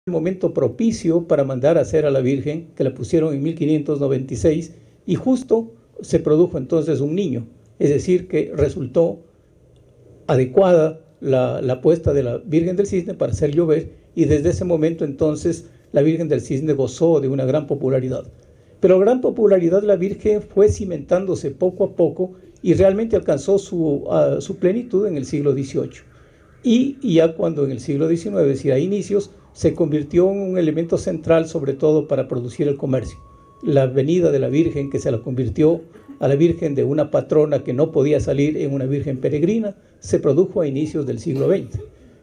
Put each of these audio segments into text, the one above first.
el momento propicio para mandar a hacer a la Virgen, que la pusieron en 1596, y justo se produjo entonces un niño, es decir, que resultó adecuada la puesta de la Virgen del Cisne para hacer llover, y desde ese momento entonces la Virgen del Cisne gozó de una gran popularidad. Pero la gran popularidad de la Virgen fue cimentándose poco a poco y realmente alcanzó su plenitud en el siglo XVIII. Y ya cuando en el siglo XIX, es decir, a inicios, se convirtió en un elemento central, sobre todo para producir el comercio. La venida de la Virgen, que se la convirtió a la Virgen de una patrona que no podía salir en una Virgen peregrina, se produjo a inicios del siglo XX,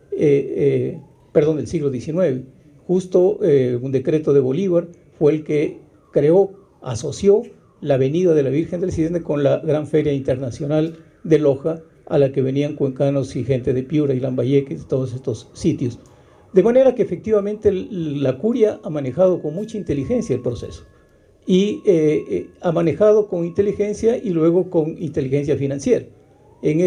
del siglo XIX. Justo un decreto de Bolívar fue el que asoció la venida de la Virgen del Cisne con la gran feria internacional de Loja, a la que venían cuencanos y gente de Piura y Lambayeque, de todos estos sitios. De manera que efectivamente la curia ha manejado con mucha inteligencia el proceso, y ha manejado con inteligencia y luego con inteligencia financiera. En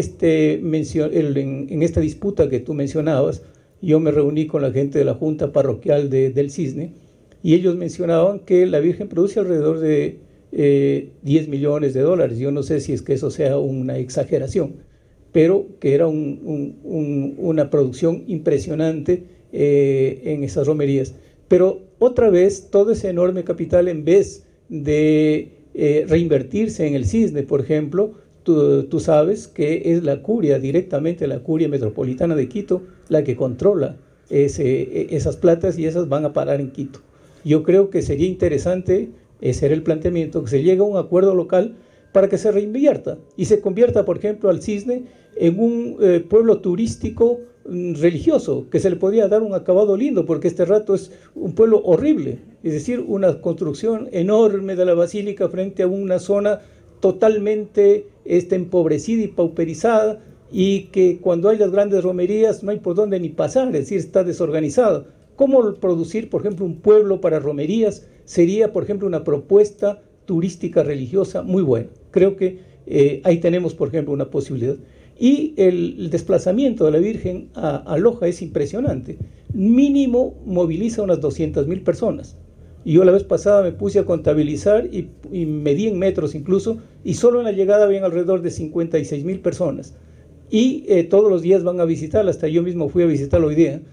esta disputa que tú mencionabas, yo me reuní con la gente de la Junta Parroquial del Cisne, y ellos mencionaban que la Virgen produce alrededor de 10 millones de dólares. Yo no sé si es que eso sea una exageración, pero que era una producción impresionante en esas romerías. Pero otra vez, todo ese enorme capital, en vez de reinvertirse en el Cisne, por ejemplo, tú sabes que es la curia, directamente la curia metropolitana de Quito, la que controla esas platas, y esas van a parar en Quito. Yo creo que sería interesante, ese era el planteamiento, que se llegue a un acuerdo local para que se reinvierta y se convierta, por ejemplo, al Cisne en un pueblo turístico religioso, que se le podría dar un acabado lindo, porque este rato es un pueblo horrible, es decir, una construcción enorme de la basílica frente a una zona totalmente empobrecida y pauperizada, y que cuando hay las grandes romerías no hay por dónde ni pasar, es decir, está desorganizado. ¿Cómo producir, por ejemplo, un pueblo para romerías? Sería, por ejemplo, una propuesta turística religiosa muy buena. Creo que ahí tenemos, por ejemplo, una posibilidad. Y el desplazamiento de la Virgen a Loja es impresionante. Mínimo moviliza unas 200.000 personas. Y yo la vez pasada me puse a contabilizar y medí en metros incluso, y solo en la llegada habían alrededor de 56.000 personas. Y todos los días van a visitarla, hasta yo mismo fui a visitarla hoy día.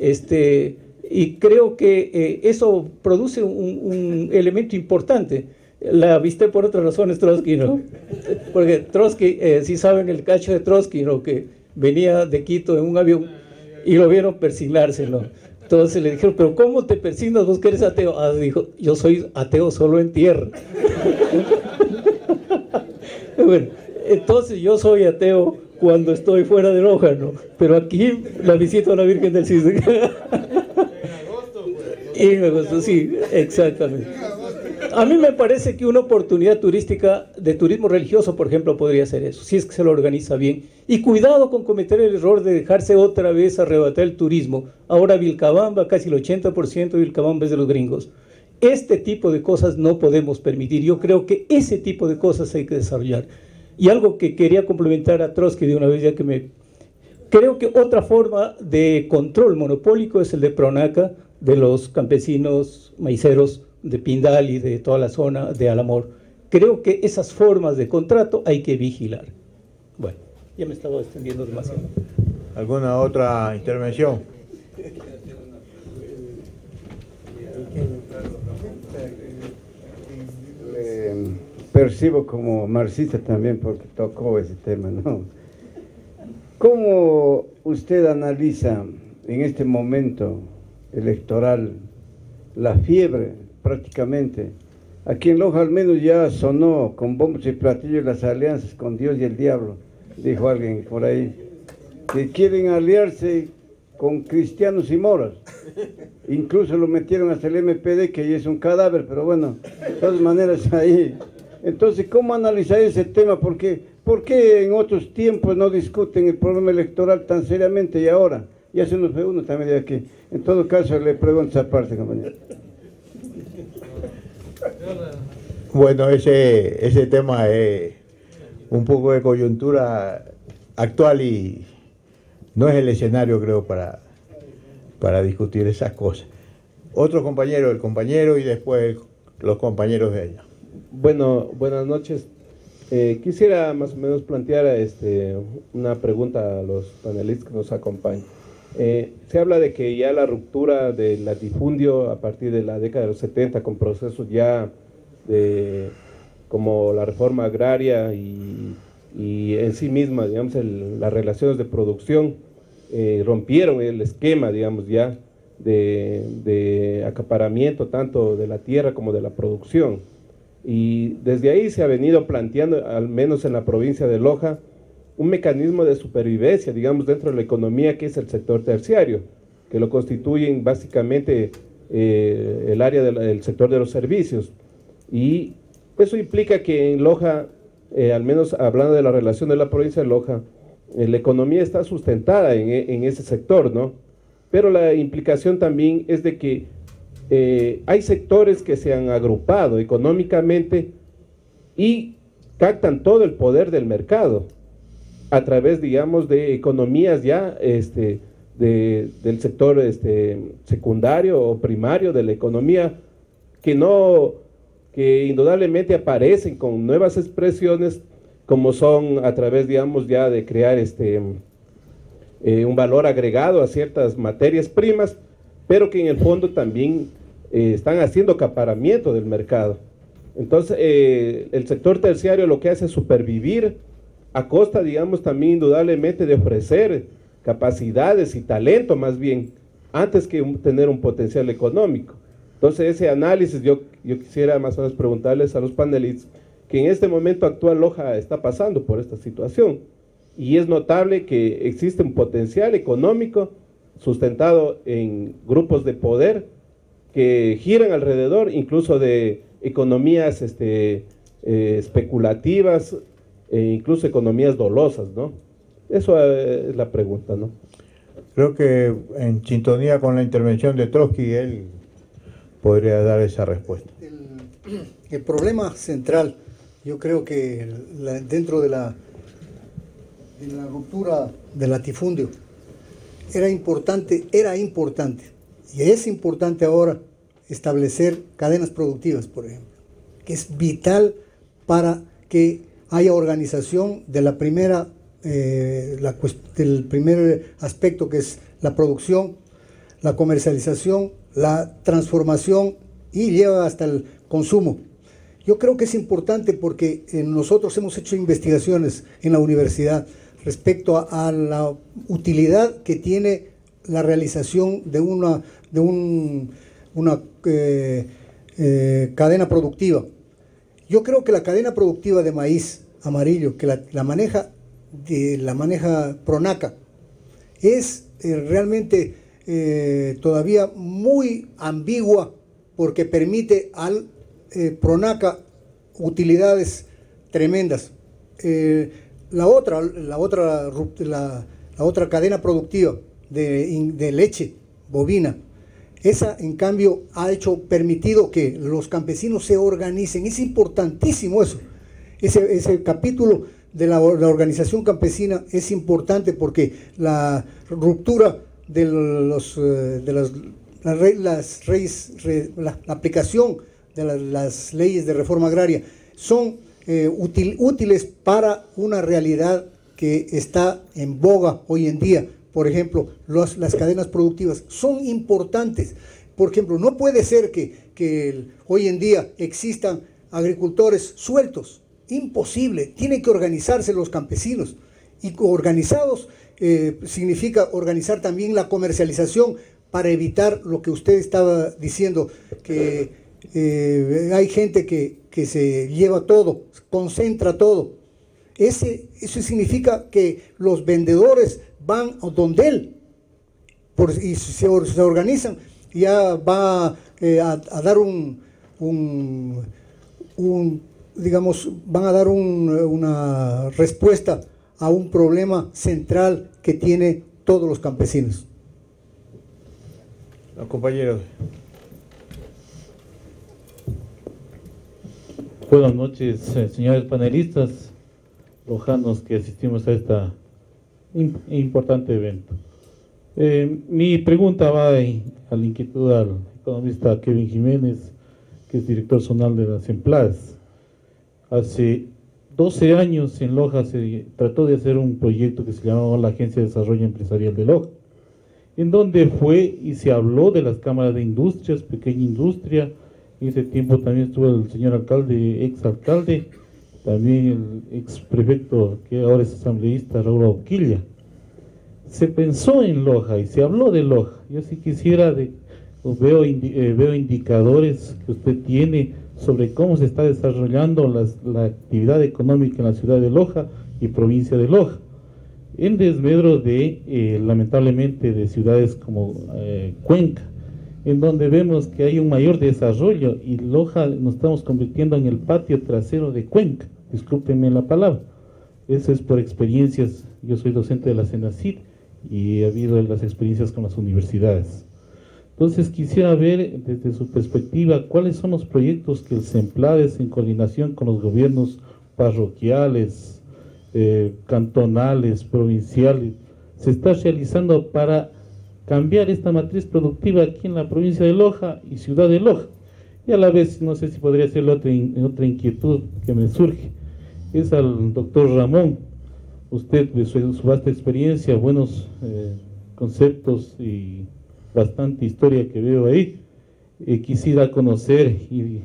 Y creo que eso produce un elemento importante. La viste por otras razones, Trotsky, ¿no? Porque Trotsky, sí saben el cacho de Trotsky, ¿no? Que venía de Quito en un avión y lo vieron persignarse, ¿no? Entonces le dijeron, ¿pero cómo te persignas vos que eres ateo? Ah, dijo, yo soy ateo solo en tierra. Bueno, entonces yo soy ateo cuando estoy fuera de Loja, ¿no? Pero aquí la visito a la Virgen del Cisne. En agosto, sí, exactamente. A mí me parece que una oportunidad turística de turismo religioso, por ejemplo, podría ser eso, si es que se lo organiza bien. Y cuidado con cometer el error de dejarse otra vez arrebatar el turismo. Ahora Vilcabamba, casi el 80% de Vilcabamba es de los gringos. Este tipo de cosas no podemos permitir. Yo creo que ese tipo de cosas hay que desarrollar. Y algo que quería complementar a Trotsky de una vez, ya que creo que otra forma de control monopólico es el de Pronaca, de los campesinos maiceros de Pindal y de toda la zona de Alamor. Creo que esas formas de contrato hay que vigilar. Bueno, ya me estaba extendiendo demasiado. ¿Alguna otra intervención? Percibo como marxista también, porque tocó ese tema, ¿no? ¿Cómo usted analiza en este momento electoral la fiebre prácticamente? Aquí en Loja al menos ya sonó con bombos y platillos las alianzas con Dios y el diablo, dijo alguien por ahí, que quieren aliarse con cristianos y moros. Incluso lo metieron hasta el MPD, que ya es un cadáver, pero bueno, de todas maneras ahí. Entonces, ¿cómo analizar ese tema? ¿Por qué en otros tiempos no discuten el problema electoral tan seriamente y ahora? Ya se nos fue uno también de aquí. En todo caso, le pregunto esa parte, compañero. Bueno, ese tema es un poco de coyuntura actual y no es el escenario, creo, para discutir esas cosas. otro compañero, el compañero y después los compañeros de ella. Bueno, buenas noches. Quisiera más o menos plantear una pregunta a los panelistas que nos acompañan. Se habla de que ya la ruptura del latifundio a partir de la década de los 70 con procesos ya como la reforma agraria y en sí misma, digamos, las relaciones de producción rompieron el esquema, digamos, ya de acaparamiento tanto de la tierra como de la producción. Y desde ahí se ha venido planteando, al menos en la provincia de Loja, un mecanismo de supervivencia, digamos, dentro de la economía, que es el sector terciario, que lo constituyen básicamente el área del sector de los servicios. Y eso implica que en Loja, al menos hablando de la relación de la provincia de Loja, la economía está sustentada en ese sector, ¿no? Pero la implicación también es de que hay sectores que se han agrupado económicamente y captan todo el poder del mercado a través, digamos, de economías ya del sector secundario o primario de la economía, que indudablemente aparecen con nuevas expresiones, como son a través, digamos, ya de crear un valor agregado a ciertas materias primas, pero que en el fondo también están haciendo acaparamiento del mercado. Entonces, el sector terciario lo que hace es supervivir a costa, digamos, también indudablemente de ofrecer capacidades y talento más bien, antes que tener un potencial económico. Entonces, ese análisis yo quisiera más o menos preguntarles a los panelistas que en este momento actual Loja está pasando por esta situación, y es notable que existe un potencial económico sustentado en grupos de poder que giran alrededor incluso de economías especulativas, incluso economías dolosas, ¿no? Eso es la pregunta, ¿no? Creo que en sintonía con la intervención de Trotsky, él podría dar esa respuesta. El problema central, yo creo que dentro de la ruptura del latifundio, era importante y es importante ahora establecer cadenas productivas, por ejemplo, que es vital para que haya organización de la primera, del primer aspecto, que es la producción, la comercialización, la transformación y lleva hasta el consumo. Yo creo que es importante porque nosotros hemos hecho investigaciones en la universidad respecto a la utilidad que tiene la realización de una cadena productiva. Yo creo que la cadena productiva de maíz amarillo, que la maneja Pronaca, es realmente todavía muy ambigua, porque permite al Pronaca utilidades tremendas. La otra cadena productiva de leche bovina, esa en cambio ha permitido que los campesinos se organicen. Es importantísimo eso. Ese capítulo de la organización campesina es importante, porque la ruptura de la aplicación de las leyes de reforma agraria son útiles para una realidad que está en boga hoy en día. Por ejemplo, las cadenas productivas son importantes. Por ejemplo, no puede ser que hoy en día existan agricultores sueltos. Imposible. Tienen que organizarse los campesinos. Y organizados significa organizar también la comercialización, para evitar lo que usted estaba diciendo, que hay gente que se lleva todo, concentra todo. Eso significa que los vendedores van donde él, y se organizan, ya va a dar digamos, van a dar una respuesta a un problema central que tiene todos los campesinos. Los compañeros. Buenas noches, señores panelistas lojanos que asistimos a este importante evento. Mi pregunta va a la inquietud al economista Kevin Jiménez, que es director zonal de las EMPLAS. Hace 12 años en Loja se trató de hacer un proyecto que se llamaba la Agencia de Desarrollo Empresarial de Loja, en donde fue y se habló de las cámaras de industrias, pequeña industria. En ese tiempo también estuvo el señor alcalde, ex alcalde, también el ex prefecto que ahora es asambleísta, Raúl Auquilla. Se pensó en Loja y se habló de Loja. Yo sí quisiera, veo indicadores que usted tiene sobre cómo se está desarrollando la actividad económica en la ciudad de Loja y provincia de Loja, en desmedro de, lamentablemente, de ciudades como Cuenca, en donde vemos que hay un mayor desarrollo y Loja nos estamos convirtiendo en el patio trasero de Cuenca, discúlpenme la palabra. Eso es por experiencias. Yo soy docente de la CENACIT y he habido las experiencias con las universidades. Entonces quisiera ver desde su perspectiva cuáles son los proyectos que el CEMPLADES, en coordinación con los gobiernos parroquiales, cantonales, provinciales, se está realizando para cambiar esta matriz productiva aquí en la provincia de Loja y ciudad de Loja. Y a la vez, no sé si podría ser otra inquietud que me surge, es al doctor Ramón. Usted, de su vasta experiencia, buenos conceptos y bastante historia que veo ahí, quisiera conocer y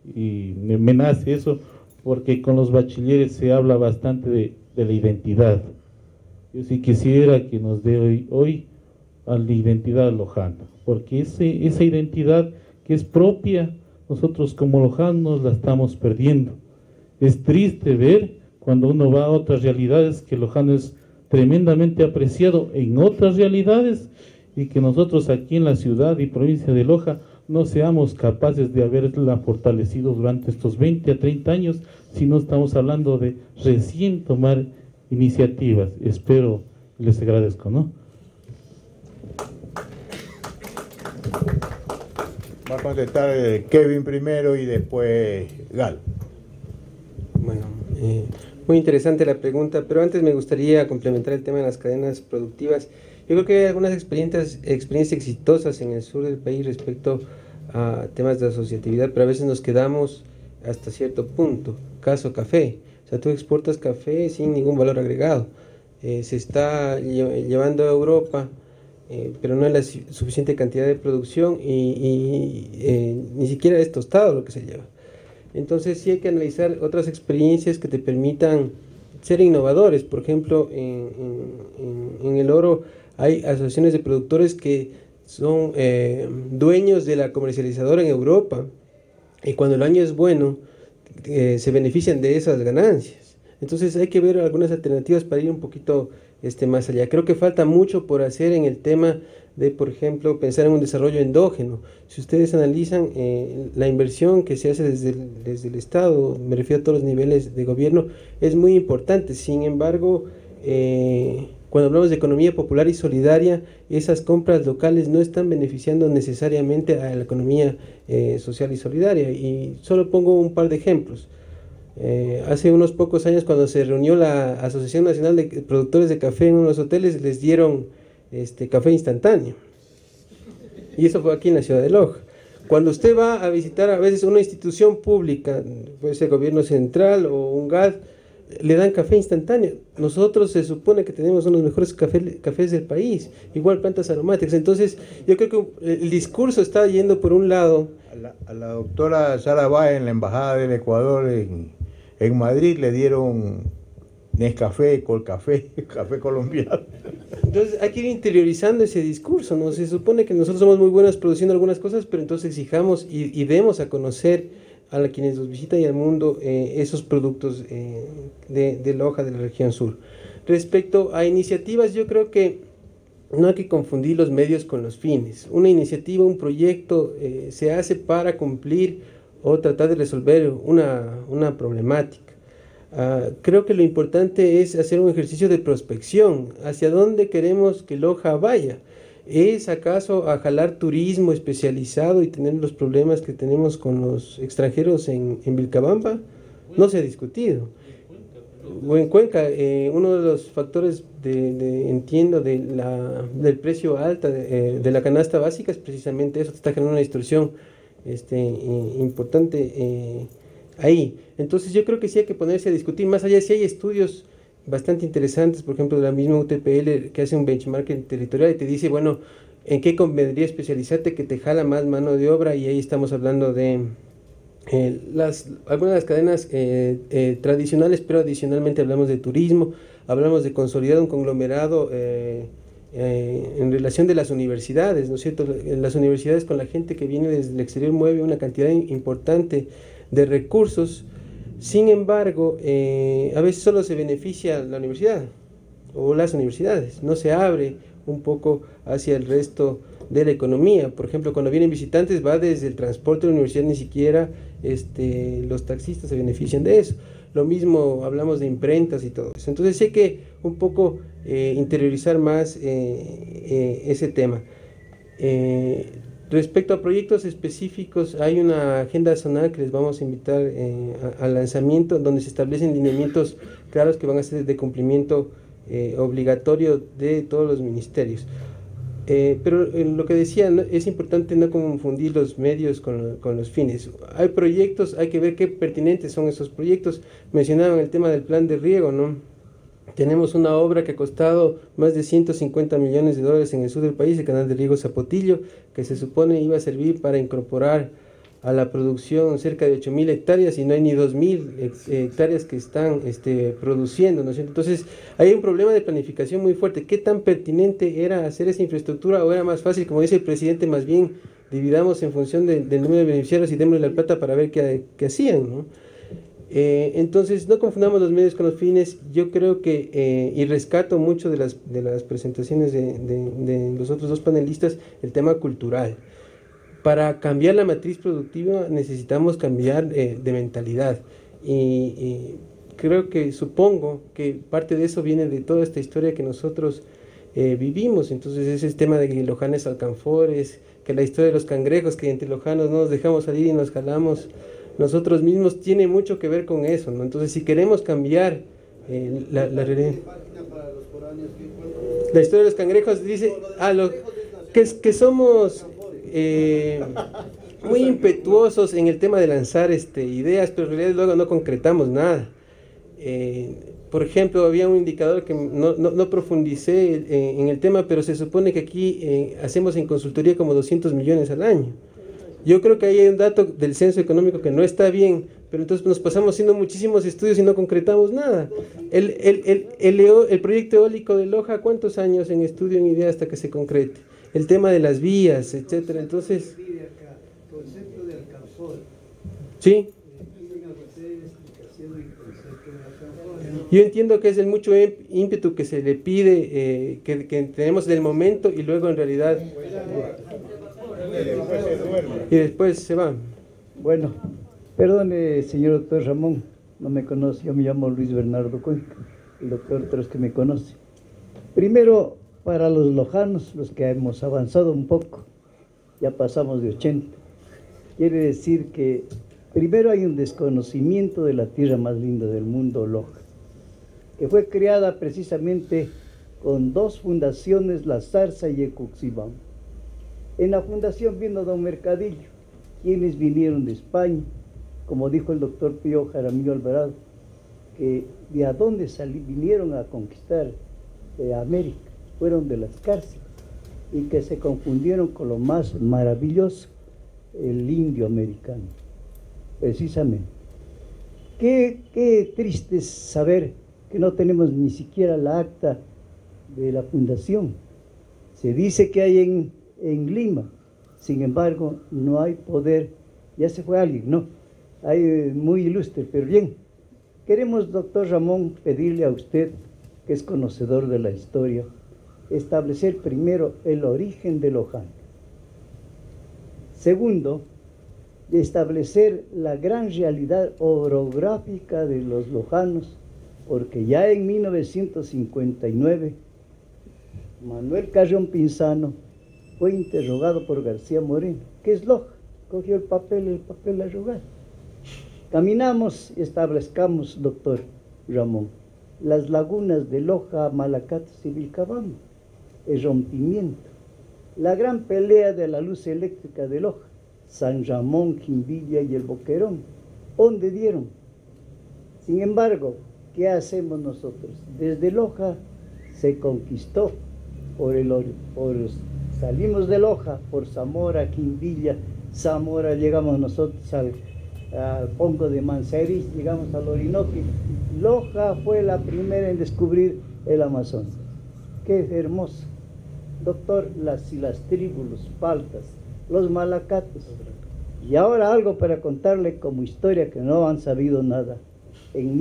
me nace eso, porque con los bachilleres se habla bastante de la identidad. Yo sí quisiera que nos dé hoy a la identidad lojana, porque esa identidad que es propia, nosotros como lojanos la estamos perdiendo. Es triste ver cuando uno va a otras realidades que Lojano es tremendamente apreciado en otras realidades y que nosotros aquí en la ciudad y provincia de Loja no seamos capaces de haberla fortalecido durante estos 20 a 30 años, si no estamos hablando de recién tomar iniciativas. Espero, les agradezco, ¿no? Va a contestar Kevin primero y después Gal. Bueno, muy interesante la pregunta, pero antes me gustaría complementar el tema de las cadenas productivas. Yo creo que hay algunas experiencias exitosas en el sur del país respecto a temas de asociatividad, pero a veces nos quedamos hasta cierto punto. Caso café, o sea, tú exportas café sin ningún valor agregado. Se está llevando a Europa, pero no en la suficiente cantidad de producción y ni siquiera es tostado lo que se lleva. Entonces sí hay que analizar otras experiencias que te permitan ser innovadores. Por ejemplo, en el oro hay asociaciones de productores que son dueños de la comercializadora en Europa y cuando el año es bueno se benefician de esas ganancias. Entonces hay que ver algunas alternativas para ir un poquito más allá. Creo que falta mucho por hacer en el tema de, por ejemplo, pensar en un desarrollo endógeno. Si ustedes analizan la inversión que se hace desde el Estado, me refiero a todos los niveles de gobierno, es muy importante. Sin embargo, cuando hablamos de economía popular y solidaria, esas compras locales no están beneficiando necesariamente a la economía social y solidaria. Y solo pongo un par de ejemplos. Hace unos pocos años, cuando se reunió la Asociación Nacional de Productores de Café en unos hoteles, les dieron café instantáneo. Y eso fue aquí en la ciudad de Loja. Cuando usted va a visitar a veces una institución pública, puede ser gobierno central o un GAD, le dan café instantáneo. Nosotros se supone que tenemos unos mejores cafés del país, igual plantas aromáticas. Entonces yo creo que el discurso está yendo por un lado. A la doctora Sara Báez en la Embajada del Ecuador en Madrid le dieron Nescafé, Colcafé, café colombiano. Entonces hay que ir interiorizando ese discurso, ¿no? Se supone que nosotros somos muy buenos produciendo algunas cosas, pero entonces exijamos y demos a conocer a quienes nos visitan y al mundo esos productos de Loja, de la región sur. Respecto a iniciativas, yo creo que no hay que confundir los medios con los fines. Una iniciativa, un proyecto se hace para cumplir o tratar de resolver una problemática. Creo que lo importante es hacer un ejercicio de prospección. ¿Hacia dónde queremos que Loja vaya? ¿Es acaso a jalar turismo especializado y tener los problemas que tenemos con los extranjeros en Vilcabamba? No se ha discutido. O en Cuenca, uno de los factores entiendo, del precio alta de la canasta básica es precisamente eso, te está generando una distorsión importante ahí. Entonces yo creo que sí hay que ponerse a discutir, más allá si hay estudios bastante interesantes, por ejemplo, de la misma UTPL que hace un benchmarking territorial y te dice, bueno, ¿en qué convendría especializarte que te jala más mano de obra? Y ahí estamos hablando de algunas de las cadenas tradicionales, pero adicionalmente hablamos de turismo, hablamos de consolidar un conglomerado en relación de las universidades, ¿no es cierto? Las universidades con la gente que viene desde el exterior mueve una cantidad importante de recursos. Sin embargo, a veces solo se beneficia la universidad o las universidades, no se abre un poco hacia el resto de la economía. Por ejemplo, cuando vienen visitantes va desde el transporte de la universidad, ni siquiera los taxistas se benefician de eso. Lo mismo hablamos de imprentas y todo eso. Entonces hay que un poco interiorizar más ese tema. Respecto a proyectos específicos, hay una agenda zonal que les vamos a invitar al lanzamiento, donde se establecen lineamientos claros que van a ser de cumplimiento obligatorio de todos los ministerios. Pero lo que decía, es importante no confundir los medios con los fines. Hay proyectos, hay que ver qué pertinentes son esos proyectos. Mencionaban el tema del plan de riego, ¿no? Tenemos una obra que ha costado más de 150 millones de dólares en el sur del país, el canal de riego Zapotillo, que se supone iba a servir para incorporar a la producción cerca de 8.000 hectáreas y no hay ni 2.000 hectáreas que están produciendo, ¿no es cierto? Entonces hay un problema de planificación muy fuerte. ¿Qué tan pertinente era hacer esa infraestructura o era más fácil, como dice el presidente, más bien dividamos en función del número de beneficiarios y démosle la plata para ver qué hacían, ¿no? Entonces no confundamos los medios con los fines. Yo creo que, y rescato mucho de las presentaciones de los otros dos panelistas, el tema cultural. Para cambiar la matriz productiva necesitamos cambiar de mentalidad y creo que, supongo que parte de eso viene de toda esta historia que nosotros vivimos. Entonces ese es tema de lojanes alcanfores, que la historia de los cangrejos, que entre lojanos no nos dejamos salir y nos jalamos nosotros mismos, tiene mucho que ver con eso, ¿no? Entonces si queremos cambiar la realidad, la historia de los cangrejos dice que somos muy impetuosos en el tema de lanzar ideas, pero en realidad luego no concretamos nada. Por ejemplo, había un indicador que no profundicé en el tema, pero se supone que aquí hacemos en consultoría como 200 millones al año. Yo creo que ahí hay un dato del censo económico que no está bien, pero entonces nos pasamos haciendo muchísimos estudios y no concretamos nada. El proyecto eólico de Loja, ¿cuántos años en estudio, en idea hasta que se concrete? El tema de las vías, etcétera. Entonces, sí. Yo entiendo que es el mucho ímpetu que se le pide, que tenemos del momento y luego en realidad y después se va. Bueno, perdone, señor doctor Ramón, no me conoce, yo me llamo Luis Bernardo Cuenca, el doctor de los que me conoce. Primero, para los lojanos, los que hemos avanzado un poco, ya pasamos de 80, quiere decir que primero hay un desconocimiento de la tierra más linda del mundo, Loja, que fue creada precisamente con dos fundaciones, La Zarza y Ecuxibam. En la fundación vino don Mercadillo, quienes vinieron de España, como dijo el doctor Pío Jaramillo Alvarado, que de a dónde vinieron a conquistar América, fueron de las cárceles, y que se confundieron con lo más maravilloso, el indio americano, precisamente. Qué triste es saber que no tenemos ni siquiera la acta de la fundación. Se dice que hay en Lima, sin embargo no hay poder. Ya se fue alguien, ¿no? Hay muy ilustre, pero bien, queremos, doctor Ramón, pedirle a usted, que es conocedor de la historia, establecer primero el origen de Loján. Segundo, establecer la gran realidad orográfica de los lojanos, porque ya en 1959 Manuel Carrión Pinzano fue interrogado por García Moreno. ¿Qué es Loja? Cogió el papel a rogar. Caminamos y establezcamos, doctor Ramón, las lagunas de Loja, Malacates y Vilcabamba, el rompimiento, la gran pelea de la luz eléctrica de Loja, San Ramón, Quimbilla y el Boquerón, ¿dónde dieron? Sin embargo, ¿qué hacemos nosotros? Desde Loja se conquistó salimos de Loja por Zamora, Quimbilla, Zamora, llegamos nosotros al Pongo de Manzariz, llegamos al Orinoco. Loja fue la primera en descubrir el Amazonas. Qué hermoso. Doctor, las tribus, los paltas, los malacates. Y ahora algo para contarle como historia que no han sabido nada. En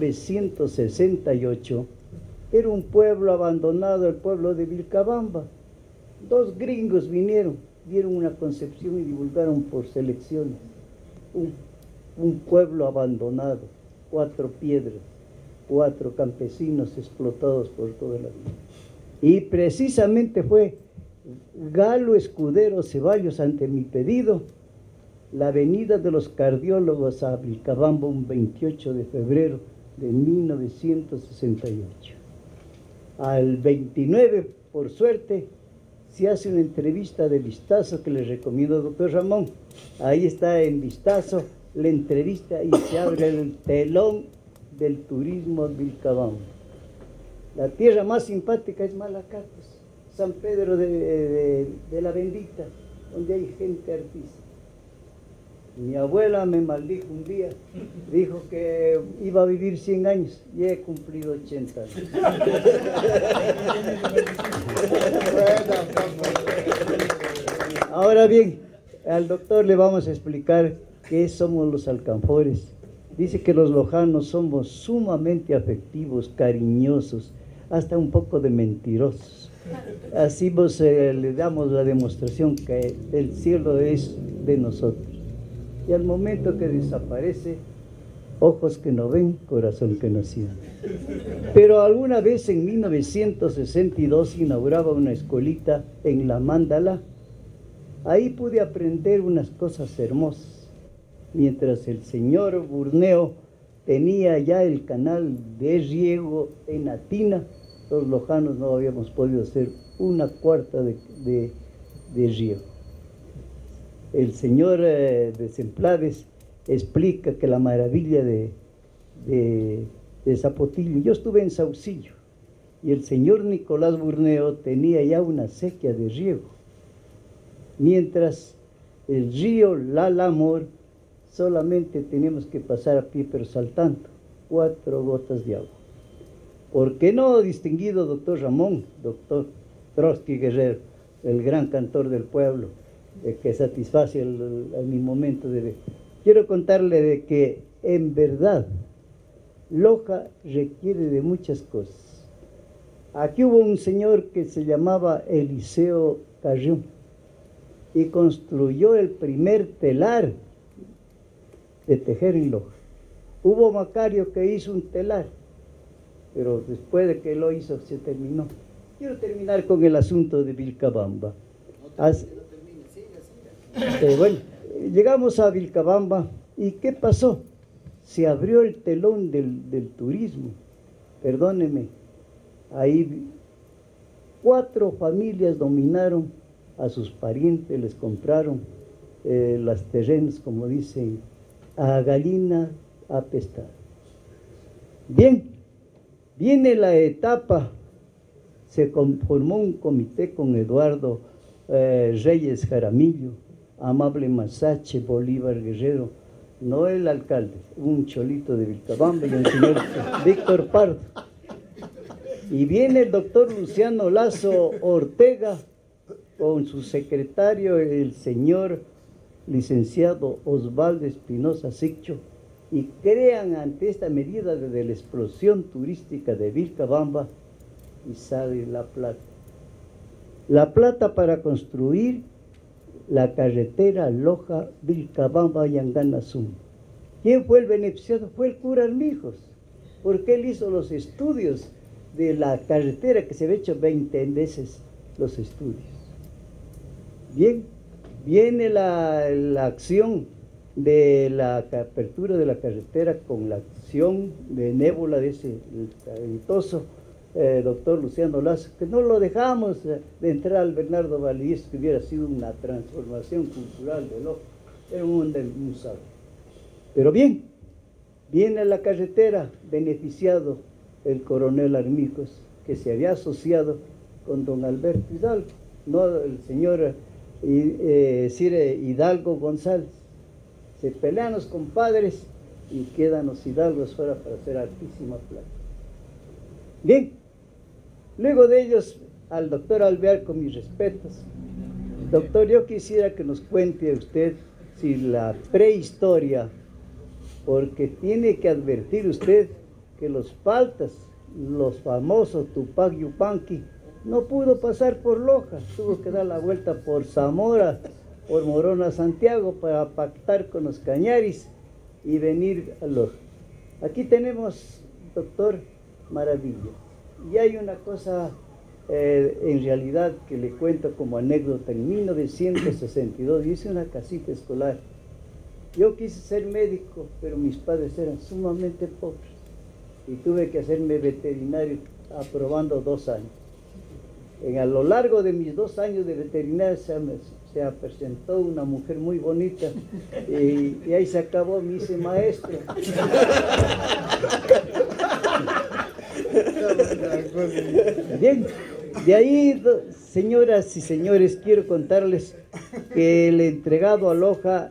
1968 era un pueblo abandonado, el pueblo de Vilcabamba. 2 gringos vinieron, dieron una concepción y divulgaron por selecciones. Un pueblo abandonado, 4 piedras, 4 campesinos explotados por toda la vida. Y precisamente fue Galo Escudero Ceballos, ante mi pedido, la avenida de los cardiólogos a Vilcabamba, un 28 de febrero de 1968. Al 29, por suerte, se hace una entrevista de Vistazo que les recomiendo, doctor Ramón. Ahí está en Vistazo la entrevista y se abre el telón del turismo de Vilcabamba. La tierra más simpática es Malacates, San Pedro de la Bendita, donde hay gente artista. Mi abuela me maldijo un día, dijo que iba a vivir 100 años y he cumplido 80 años. Ahora bien, al doctor le vamos a explicar qué somos los alcanfores. Dice que los lojanos somos sumamente afectivos, cariñosos, hasta un poco de mentirosos. Así le damos la demostración que el cielo es de nosotros. Y al momento que desaparece, ojos que no ven, corazón que no siente. Pero alguna vez en 1962 inauguraba una escuelita en La Mándala. Ahí pude aprender unas cosas hermosas. Mientras el señor Burneo tenía ya el canal de riego en Atina, los lojanos no habíamos podido hacer 1/4 de riego. El señor de Semplades explica que la maravilla de Zapotillo, yo estuve en Saucillo, y el señor Nicolás Burneo tenía ya una sequía de riego, mientras el río Lalamor solamente teníamos que pasar a pie pero saltando, 4 gotas de agua. ¿Por qué no, distinguido doctor Ramón, doctor Trotsky Guerrero, el gran cantor del pueblo, que satisface mi momento de ver? Quiero contarle de que en verdad Loja requiere de muchas cosas. Aquí hubo un señor que se llamaba Eliseo Carrión y construyó el primer telar de tejer en Loja. Hubo Macario que hizo un telar, pero después de que lo hizo se terminó. Quiero terminar con el asunto de Vilcabamba. Bueno, llegamos a Vilcabamba y ¿qué pasó? Se abrió el telón del turismo. Perdónenme, ahí 4 familias dominaron a sus parientes, les compraron los terrenos, como dicen, a gallina apestada. Bien, viene la etapa, se conformó un comité con Eduardo Reyes Jaramillo, Amable Masache, Bolívar Guerrero, no el alcalde, un cholito de Vilcabamba, y el señor Víctor Pardo. Y viene el doctor Luciano Lazo Ortega con su secretario, el señor licenciado Osvaldo Espinosa Siccho, y crean ante esta medida de la explosión turística de Vilcabamba, y sale la plata. La plata para construir la carretera Loja, Vilcabamba y Anganazum. ¿Quién fue el beneficiado? Fue el cura Armijos, porque él hizo los estudios de la carretera, que se había hecho 20 veces los estudios. Bien, viene la acción de la apertura de la carretera con la acción benévola de ese talentoso doctor Luciano Lazo, que no lo dejamos de entrar al Bernardo Valdés, que hubiera sido una transformación cultural de Loja. Era un sabio. Pero bien, viene la carretera, beneficiado el coronel Armijos, que se había asociado con don Alberto Hidalgo, no el señor Sir Hidalgo González. Se pelean los compadres y quedan los Hidalgos fuera para hacer altísima plata. Bien, luego de ellos al doctor Alvear, con mis respetos. Doctor, yo quisiera que nos cuente usted si la prehistoria, porque tiene que advertir usted que los paltas, los famosos Tupac Yupanqui, no pudo pasar por Loja, tuvo que dar la vuelta por Zamora, por Morona, Santiago, para pactar con los Cañaris y venir a Loja. Aquí tenemos, doctor, maravilla. Y hay una cosa en realidad que le cuento como anécdota. En 1962 hice una casita escolar. Yo quise ser médico, pero mis padres eran sumamente pobres y tuve que hacerme veterinario aprobando 2 años. A lo largo de mis 2 años de veterinaria se presentó una mujer muy bonita y ahí se acabó, me hice maestro. Bien, de ahí, señoras y señores, quiero contarles que le he entregado a Loja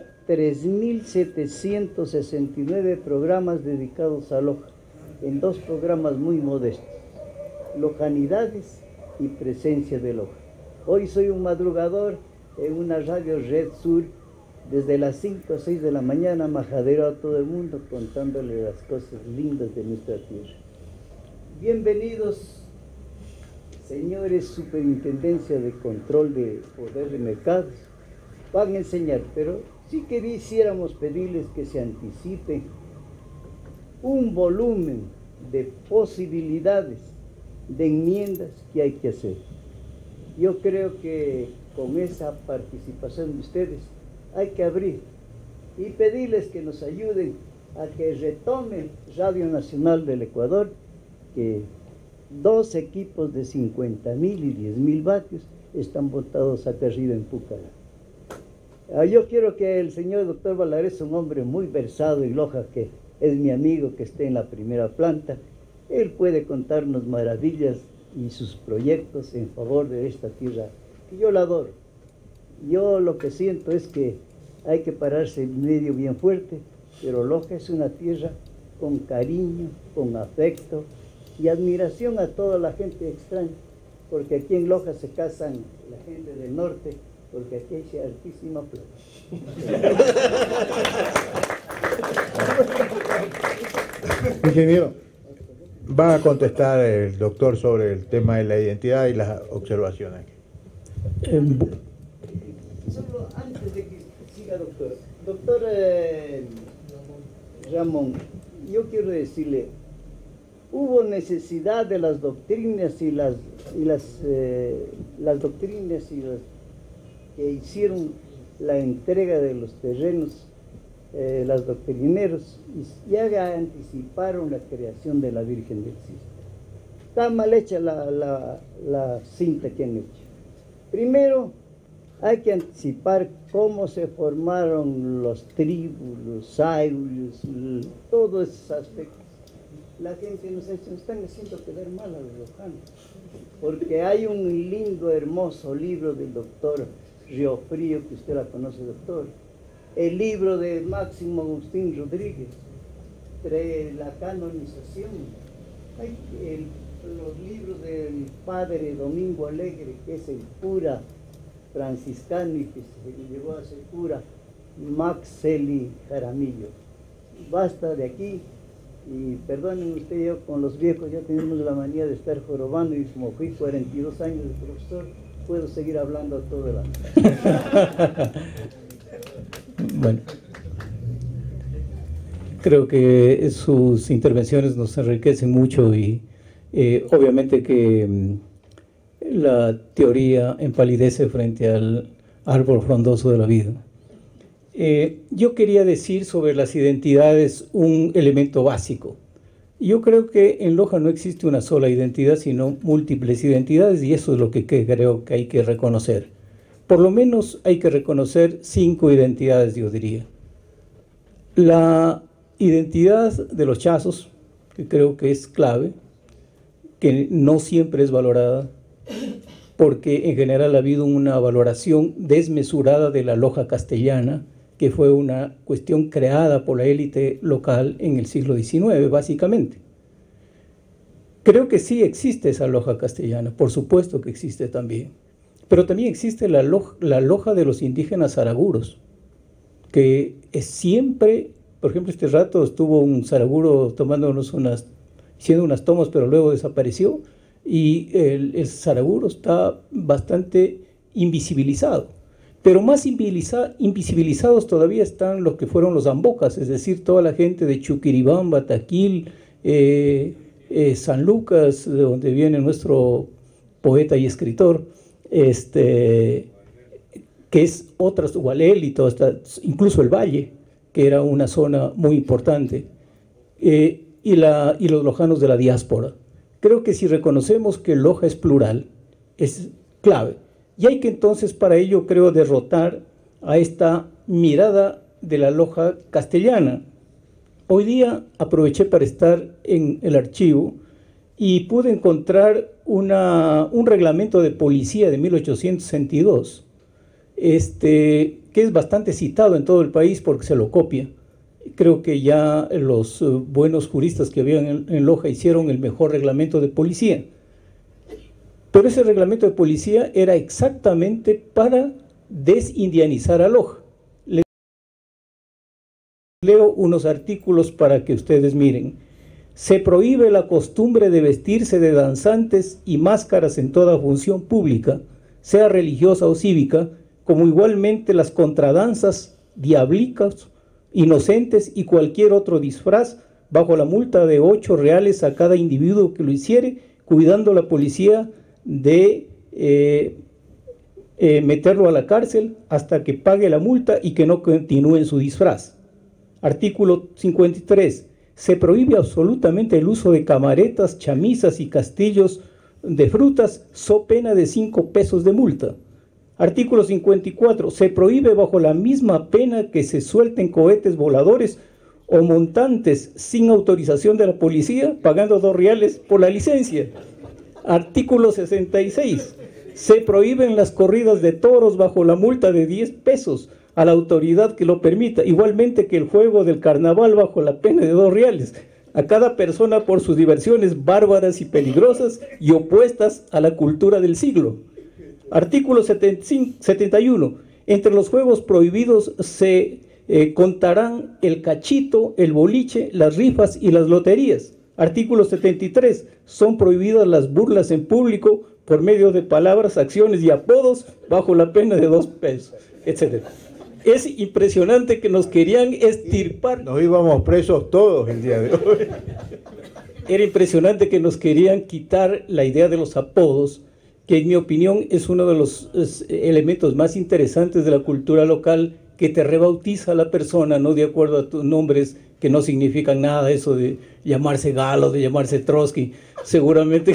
3.769 programas dedicados a Loja, en 2 programas muy modestos: Lojanidades y Presencia de Loja. Hoy soy un madrugador en una radio Red Sur, desde las 5 a 6 de la mañana, majadero a todo el mundo, contándole las cosas lindas de nuestra tierra. Bienvenidos, señores Superintendencia de Control de Poder de Mercados. Van a enseñar, pero sí que quisiéramos pedirles que se anticipen un volumen de posibilidades de enmiendas que hay que hacer. Yo creo que con esa participación de ustedes hay que abrir y pedirles que nos ayuden a que retome Radio Nacional del Ecuador, que 2 equipos de 50.000 y 10.000 vatios están botados acá arriba en Pucará. Yo quiero que el señor doctor Valadez, un hombre muy versado en Loja, que es mi amigo, que esté en la primera planta, él puede contarnos maravillas y sus proyectos en favor de esta tierra, que yo la adoro. Yo lo que siento es que hay que pararse en medio bien fuerte, pero Loja es una tierra con cariño, con afecto y admiración a toda la gente extraña, porque aquí en Loja se casan la gente del norte, porque aquí hay altísima plata. Ingeniero, va a contestar el doctor sobre el tema de la identidad y las observaciones. Solo antes de que siga, doctor. Doctor Ramón, yo quiero decirle, hubo necesidad de las doctrinas y las doctrinas y las que hicieron la entrega de los terrenos, las doctrineros, y ya anticiparon la creación de la Virgen del Cisne. Está mal hecha la cinta que han hecho. Primero, hay que anticipar cómo se formaron los tribus, los airios, todos esos aspectos. La gente nos están haciendo quedar mal a los lojanos, porque hay un lindo, hermoso libro del doctor Riofrío, que usted la conoce, doctor, el libro de Máximo Agustín Rodríguez, la canonización, hay los libros del padre Domingo Alegre, que es el cura franciscano y que se llevó a ser cura, Maxeli Jaramillo. Basta de aquí, y perdonen ustedes, yo con los viejos ya tenemos la manía de estar jorobando, y como fui 42 años de profesor, puedo seguir hablando todo el año. Bueno, creo que sus intervenciones nos enriquecen mucho y obviamente que la teoría empalidece frente al árbol frondoso de la vida. Yo quería decir sobre las identidades un elemento básico. Yo creo que en Loja no existe una sola identidad, sino múltiples identidades, y eso es lo que creo que hay que reconocer. Por lo menos hay que reconocer 5 identidades, yo diría. La identidad de los chazos, que creo que es clave, que no siempre es valorada, porque en general ha habido una valoración desmesurada de la Loja castellana, que fue una cuestión creada por la élite local en el siglo XIX, básicamente. Creo que sí existe esa Loja castellana, por supuesto que existe también, pero también existe la Loja de los indígenas zaraguros, que es siempre, por ejemplo, este rato estuvo un zaraguro haciendo unas tomas, pero luego desapareció, y el zaraguro está bastante invisibilizado. Pero más invisibilizados todavía están los que fueron los ambocas, es decir, toda la gente de Chuquiribamba, Taquil, San Lucas, de donde viene nuestro poeta y escritor, que es otras, Gualel y todo, incluso el Valle, que era una zona muy importante, y los lojanos de la diáspora. Creo que si reconocemos que Loja es plural, es clave. Y hay que entonces para ello, creo, derrotar a esta mirada de la Loja castellana. Hoy día aproveché para estar en el archivo y pude encontrar un reglamento de policía de 1862, que es bastante citado en todo el país porque se lo copia. Creo que ya los buenos juristas que habían en Loja hicieron el mejor reglamento de policía. Pero ese reglamento de policía era exactamente para desindianizar a Loja. Les leo unos artículos para que ustedes miren. Se prohíbe la costumbre de vestirse de danzantes y máscaras en toda función pública, sea religiosa o cívica, como igualmente las contradanzas, diablicas, inocentes y cualquier otro disfraz, bajo la multa de 8 reales a cada individuo que lo hiciere, cuidando la policía de meterlo a la cárcel hasta que pague la multa y que no continúe en su disfraz. Artículo 53. Se prohíbe absolutamente el uso de camaretas, chamisas y castillos de frutas, so pena de 5 pesos de multa. Artículo 54. Se prohíbe bajo la misma pena que se suelten cohetes voladores o montantes sin autorización de la policía, pagando 2 reales por la licencia. Artículo 66. Se prohíben las corridas de toros bajo la multa de 10 pesos a la autoridad que lo permita, igualmente que el juego del carnaval bajo la pena de 2 reales a cada persona por sus diversiones bárbaras y peligrosas y opuestas a la cultura del siglo. Artículo 71. Entre los juegos prohibidos se contarán el cachito, el boliche, las rifas y las loterías. Artículo 73. Son prohibidas las burlas en público por medio de palabras, acciones y apodos bajo la pena de 2 pesos, etc. Es impresionante que nos querían extirpar. Nos íbamos presos todos el día de hoy. Era impresionante que nos querían quitar la idea de los apodos, que en mi opinión es uno de los elementos más interesantes de la cultura local, que te rebautiza a la persona, no de acuerdo a tus nombres que no significan nada, eso de llamarse Galo, de llamarse Trotsky. Seguramente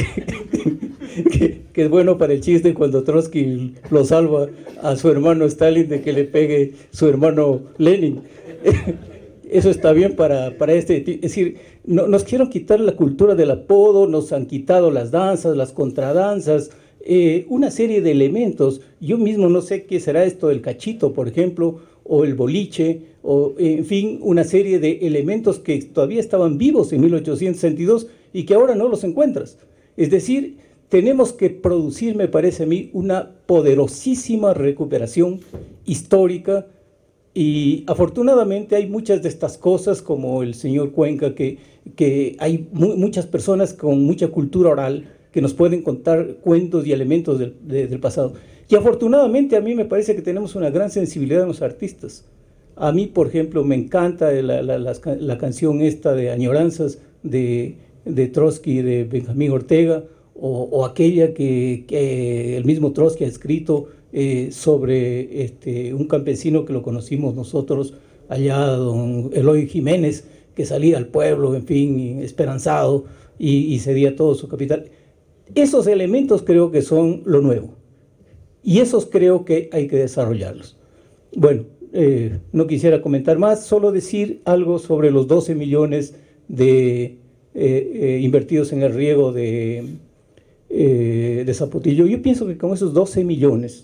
que es bueno para el chiste cuando Trotsky lo salva a su hermano Stalin de que le pegue su hermano Lenin. Eso está bien para es decir, nos quieren quitar la cultura del apodo, nos han quitado las danzas, las contradanzas, una serie de elementos. Yo mismo no sé qué será esto del cachito, por ejemplo, o el boliche, o en fin, una serie de elementos que todavía estaban vivos en 1862 y que ahora no los encuentras. Es decir, tenemos que producir, me parece a mí, una poderosísima recuperación histórica, y afortunadamente hay muchas de estas cosas, como el señor Cuenca, que hay muchas personas con mucha cultura oral que nos pueden contar cuentos y elementos del pasado. Y afortunadamente a mí me parece que tenemos una gran sensibilidad en los artistas. A mí, por ejemplo, me encanta la canción esta de Añoranzas de Trotsky, de Benjamín Ortega, o aquella que el mismo Trotsky ha escrito sobre un campesino que lo conocimos nosotros allá, don Eloy Jiménez, que salía al pueblo, en fin, esperanzado y cedía todo su capital. Esos elementos creo que son lo nuevo y esos creo que hay que desarrollarlos. Bueno, no quisiera comentar más, solo decir algo sobre los 12 millones invertidos en el riego de Zapotillo. Yo pienso que con esos 12 millones,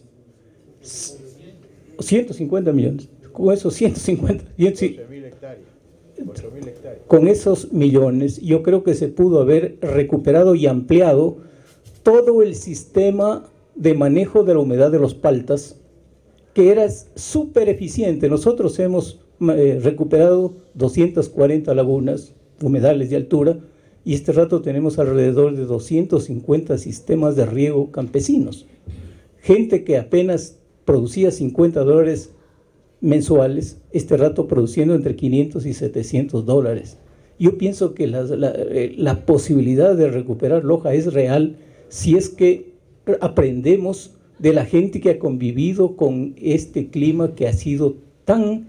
150 millones, con esos 150, 8.000 hectáreas. 8.000 hectáreas. Con esos millones, yo creo que se pudo haber recuperado y ampliado todo el sistema de manejo de la humedad de los paltas, que era súper eficiente. Nosotros hemos recuperado 240 lagunas, humedales de altura, y este rato tenemos alrededor de 250 sistemas de riego campesinos. Gente que apenas producía $50 mensuales, este rato produciendo entre $500 y $700. Yo pienso que la posibilidad de recuperar Loja es real si es que aprendemos de la gente que ha convivido con este clima que ha sido tan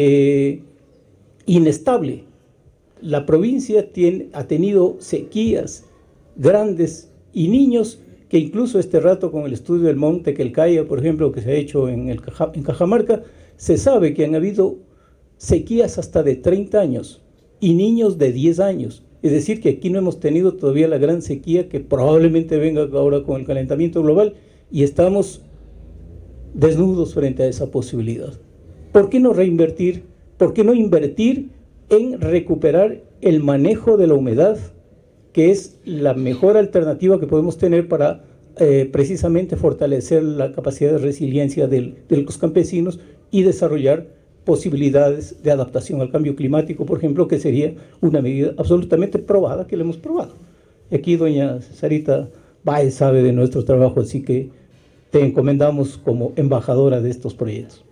inestable. La provincia ha tenido sequías grandes y niños que incluso este rato con el estudio del Monte Quelcaya, por ejemplo, que se ha hecho en Cajamarca, se sabe que han habido sequías hasta de 30 años y niños de 10 años. Es decir, que aquí no hemos tenido todavía la gran sequía que probablemente venga ahora con el calentamiento global y estamos desnudos frente a esa posibilidad. ¿Por qué no reinvertir? ¿Por qué no invertir en recuperar el manejo de la humedad, que es la mejor alternativa que podemos tener para precisamente fortalecer la capacidad de resiliencia de los campesinos y desarrollar posibilidades de adaptación al cambio climático, por ejemplo, que sería una medida absolutamente probada, que la hemos probado? Aquí doña Sarita Báez sabe de nuestro trabajo, así que te encomendamos como embajadora de estos proyectos.